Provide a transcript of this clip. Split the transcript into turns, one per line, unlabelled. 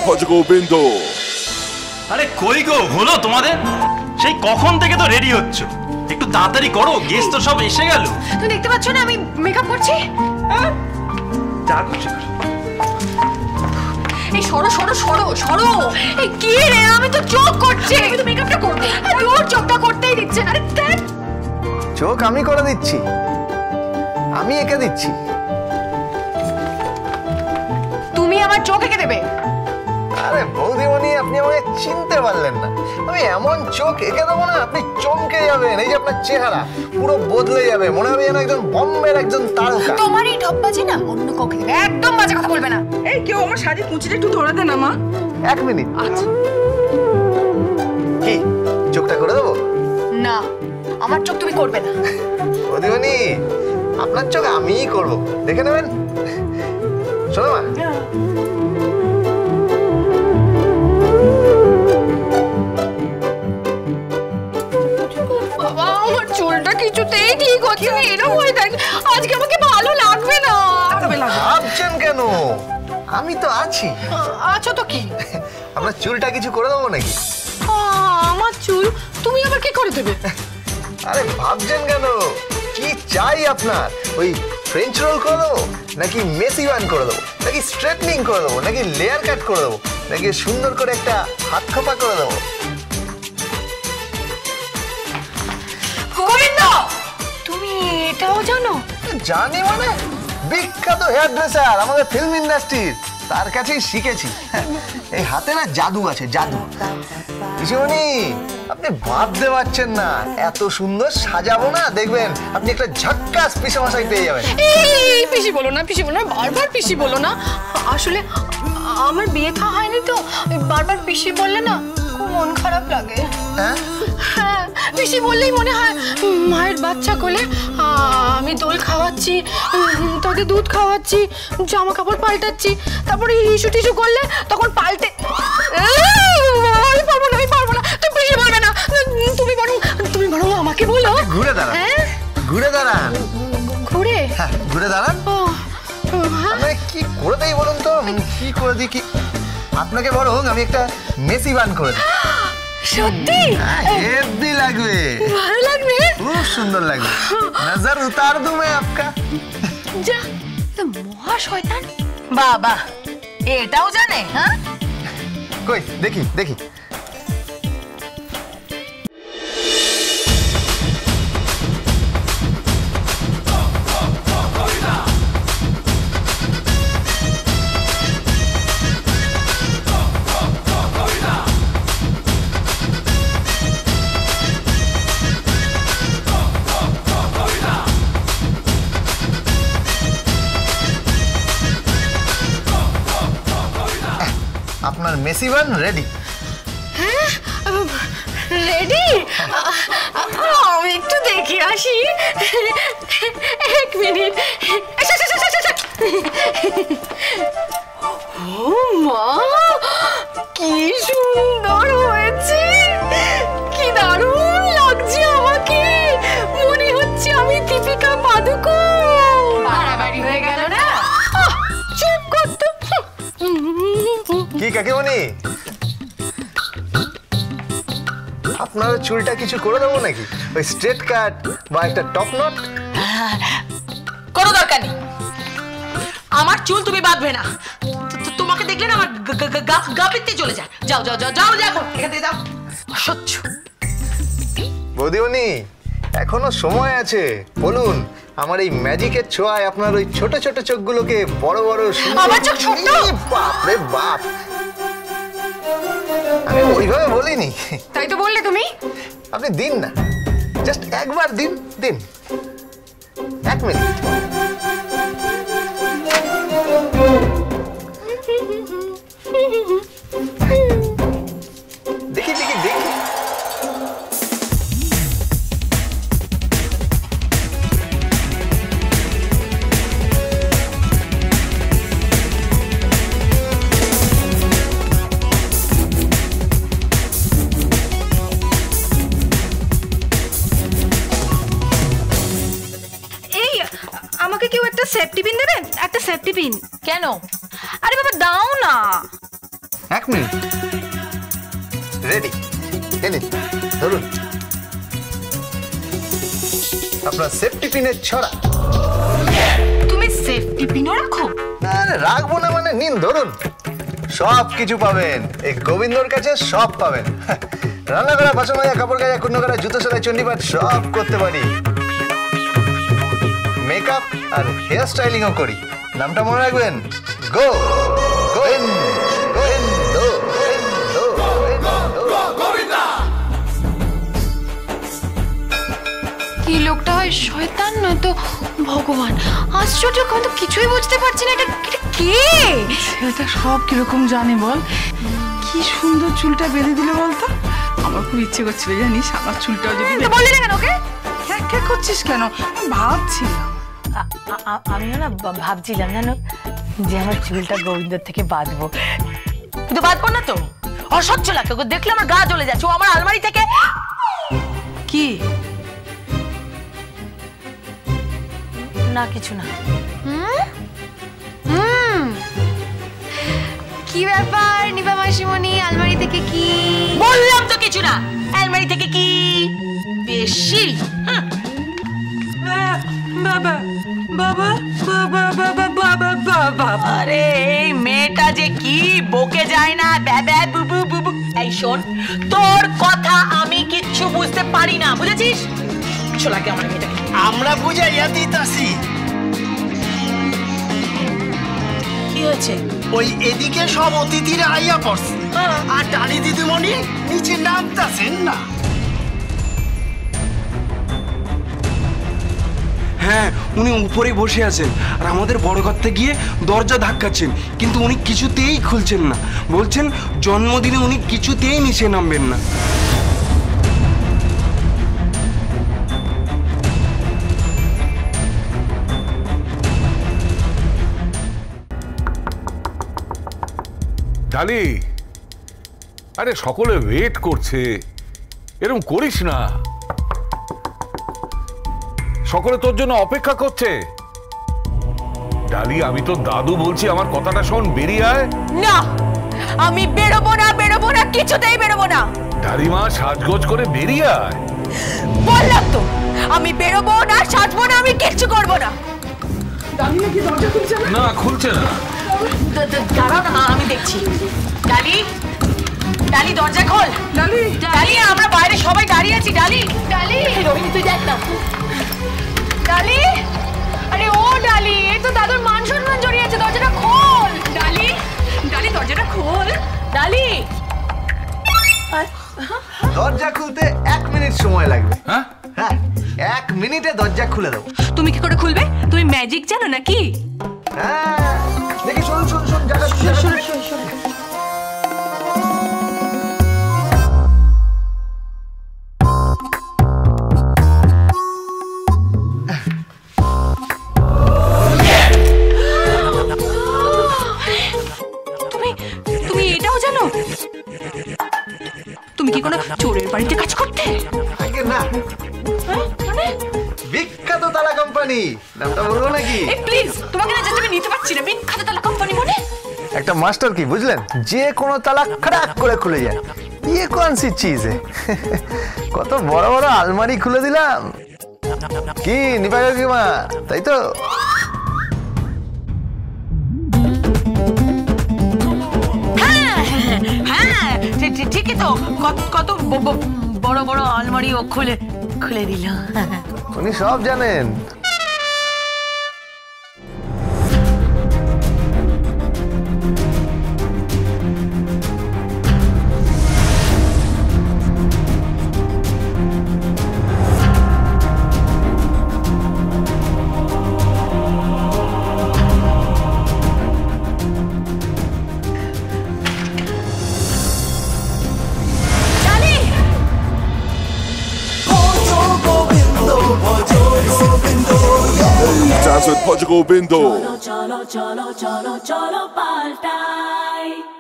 ভজগোবিন্দ।
আরে কই গো হলো তোমাদের? সেই কখন থেকে তো রেডি হচ্ছ, একটু তাড়াতাড়ি করো, গেস্ট তো সব এসে গেল।
তুমি দেখতে পাচ্ছ না আমি মেকআপ করছি?
যা করছি।
এই সরো সরো সরো সরো। এই কি রে, আমি তো চোখ করছি, আমি তো মেকআপটা করব, আর ওর চোখটা করতেই দিচ্ছে না। আরে দেখ,
চোখ আমি করে দিচ্ছি, আমি এঁকে দিচ্ছি।
তুমি আমার চোখ এঁকে দেবে?
আরে বৌদিমণি, আপনি আমাকে চিনতে পারলেন না। আমি এমন চোখ এঁকে দেবো না, আপনি চমকে যাবেন। এই যে আপনার চেহারা পুরো বদলে যাবে, মনে হবে যেন একজন বম্বের একজন তারকা।
তোমার এই ঢপবাজি না অন্য কাউকে দেবে, একদম বাজে কথা বলবে না।
এই কেউ আমার শাড়ির কুঁচিটা একটু ধরে দে না মা।
এক মিনিট। আচ্ছা, কি চোখটা করে দেবো?
না, আমার চোখ তুমি করবে না।
বৌদিমণি, আপনার চোখ আমিই করবো, দেখে নেবেন। শোনো মা,
বাবা আমার চুলটা কিছুতেই ঠিক হচ্ছে না, এরকম হয়ে থাকে, আজকে আমাকে ভালো লাগবে না।
ভাবছেন কেন? আমি তো আছি।
আছো তো কি?
আপনার চুলটা কিছু করে দেবো নাকি?
আমার চুল তুমি আবার কি করে দেবে?
আরে ভাবছেন কেন? কি চাই আপনার? ওই ফ্রেঞ্চ রোল করে দেবো, নাকি মেসি বান করে দেবো, নাকি স্ট্রেটনিং করে দেবো, নাকি লেয়ার কাট করে দেবো, নাকি সুন্দর করে একটা হাত খোপা করে দেবো?
গোবিন্দ, তুমি এটাও জানো?
জানি মানে, বিখ্যাত হেয়ার ড্রেসার আমাদের ফিল্ম ইন্ডাস্ট্রির, তার কাছেই শিখেছি। এই হাতে না জাদু আছে, জাদু। পিসিমণি, আপনি ভাবতে পারছেন না, এত সুন্দর সাজাবো না, দেখবেন আপনি একটা ঝাক্কাস পিসেমশাই পেয়ে যাবেন।
এই পিসি বলো না, পিসি বলো না, বারবার পিসি বলো না। আসলে আমার বিয়ে থা হয়নি তো, বারবার পিসি বললে না খুব মন খারাপ লাগে। হ্যাঁ, পিসি বললেই মনে হয় মায়ের বাচ্চা কোলে, আমি দোল খাওয়াচ্ছি, তাকে দুধ খাওয়াচ্ছি, জামা কাপড় পাল্টাচ্ছি, তারপরে হিসু টিসু করলে তখন পাল্টে। আমি পারবো না, আমি পারবো না, তুমি পিসি বলবে না, তুমি বরং আমাকে বলো।
ঘুরে দাঁড়ান, ঘুরে দাঁড়ান।
ঘুরে?
হ্যাঁ, ঘুরে দাঁড়ান। আপনাকে কি করে দেই বলুন তো? কি করে দিই? কি আপনাকে বরং আমি একটা মেসি বান করে দিই।
সত্যি?
হেভি লাগবে,
ভালো লাগবে,
খুব সুন্দর লাগবে। নজর উতার दूं मैं आपका।
যা তো মহা শয়তান।
বাবা এটাও জানে? হ্যাঁ,
কই দেখি দেখি। আপনার মেসি বান রেডি।
হ্যাঁ রেডি? আমি একটু দেখে আসি, এক মিনিট। ও মা, কি সুন্দর হয়েছে, কি দারুণ লাগছে আমাকে, মনে হচ্ছে আমি দীপিকা পাদুকোণ। বাড়াবাড়ি হয়ে গেল না? চুপ করতো।
কি কাকিমণি, আপনার চুলটা কিছু করে দেবো নাকি? ওই স্ট্রেট কাট বা একটা টপ নট?
কোনো দরকার নেই, আমার চুল তুমি বাঁধবে না। তোমাকে দেখলে না আমার গা পিত্তে চলে যায়। যাও যাও যাও যাও, যাও এখান থেকে যাও। অসহ্য।
বৌদিমণি, এখনো সময় আছে, বলুন। আমার এই ম্যাজিকের ছোঁয়ায় আপনার ওই ছোট ছোট চোখগুলোকে বড় বড়।
আমার চোখ ছোট?
বাপ রে বাপ, আমি ওইভাবে বলিনি।
তাই তো বললে তুমি।
আপনি দিন না, জাস্ট একবার দিন, দিন। এক মিনিট। দেখি দেখি দেখি।
আমাকে কেউ একটা সেফটি পিন দেবেন? একটা সেফটি পিন।
কেন?
আরে বাবা দাও না।
1 মিনিট। রেডি, এনে ধরুন আপনার সেফটি পিনের ছড়া।
তুমি সেফটি পিনও রাখো?
আরে রাখবো না মানে, নিন ধরুন। সব কিছু পাবেন এই গোবিন্দর কাছে, সব পাবেন। রান্না করা, বাসন মাজা, কাপড় কাচা, কুন্ড করা, জুতো সেলাই, চণ্ডীপাঠ সব করতে পারি। মেকআপ আর হেয়ার স্টাইলিংও করি। নামটা মনে রাখবেন, গো গোবিন্দো।
কি লোকটা হয় শয়তান নয়তো ভগবান। আশ্চর্য, আমি তো কিছুই বুঝতে পারছি না। এটা কে?
এটা সব কিরকম জানে বল। কি সুন্দর চুলটা বেঁধে দিলে বলতো। আমার খুব ইচ্ছে করছিল জানিস আমার চুলটাও যদি।
বললি না কেন ওকে?
খ্যাক করছিস কেন? ভাবছিলাম।
আমিও না ভাবছিলাম জানো যে আমার চুলটা গোবিন্দর থেকে বাঁধবো, কিন্তু বাঁধবো না তো। অসহ্য লাগে ওকে দেখলে, আমার গা জ্বলে যাচ্ছে। ও আমার আলমারি থেকে
কি?
না কিছু না।
কি ব্যাপার নিপা মাসিমণি, আলমারি থেকে কি?
বললাম তো কিছু না। আলমারি থেকে কি বেশি?
বাবা বাবা বাবা বাবা বাবা বাবা।
আরে এই মেয়েটা যে কি বকে যায় না, ব্যাবা বুবু বুবু। এই শোন, তোর কথা আমি কিচ্ছু বুঝতে পারি না, বুঝেছিস? চলাকে আমার মেয়েটাকে
আমরা বুঝাইয়া দিতাছি।
কি হয়েছে?
ওই এদিকে সব অতিথিরা আইয়া পড়ছে, আর ডালি দিদিমণি নিচে নামতাছেন না।
হ্যাঁ, উনি উপরে বসে আছেন আর আমাদের বড় ঘরতে গিয়ে দরজা ধাক্কাচ্ছেন, কিন্তু উনি কিছুতেই খুলছেন না। বলছেন জন্মদিনে উনি কিছুতেই নিচে নামবেন না।
ডালি, আরে সকলে ওয়েট করছে, এরকম করিস না। সকলে তোর জন্য অপেক্ষা করছে। ডালি, আমি তো দাদু বলছি, আমার কথাটা শোন, বেরিয়ে আয়।
না, আমি বেরোবো না, কিছুতেই বেরোবো না।
ডালিমা, সাজগোজ করে বেরিয়ে আয়।
বললাম তো আমি বেরোবো না, সাজবো না, আমি কিচ্ছু করবো না।
না, খুলছে না।
দাঁড়াও না, আমি দেখছি। ডালি, ডালি দরজা খোল।
ডালি,
ডালি, আমরা বাইরে সবাই দাঁড়িয়ে আছি। ডালি,
ডালি,
রোহিণী তুই দেখ না।
ডালি, আরে ও ডালি, এই তো দাদুর মান সম্মান জড়িয়ে আছে, দরজাটা খোল।
ডালি, ডালি দরজাটা খোল। ডালি,
দরজা খুলতে 1 মিনিট সময় লাগবে।
হ্যাঁ,
হ্যাঁ, 1 মিনিটে দরজা খুলে দেবো।
তুমি কি করে খুলবে? তুমি ম্যাজিক জানো নাকি?
হ্যাঁ, দেখি শুনুন শুনুন শুনুন,
তুমি এটাও জানো? তুমি কি কোনো চোরের বাড়িতে কাজ করতে?
আগে না, বিখ্যাত তালা কোম্পানি, নামটা বলবো নাকি?
এই প্লিজ, তোমাকে না যেতে আমি নিতে পারছি না। বিখ্যাত তালা কোম্পানি মানে
একটা মাস্টার কি বুঝলেন, যে কোনো তালা খড়াক করে খুলে যায়। ये कौन सी चीज है? কত বড় বড় আলমারি খুলে দিলাম। কি নিপা কাকিমা, তাই তো?
হ্যাঁ, ঠিকই তো। কত বড় বড় আলমারি ও খুলে দিল।
উনি সব জানেন।
Dance with Portugal Bindo.
Cholo, cholo, cholo, cholo, cholo, paltai.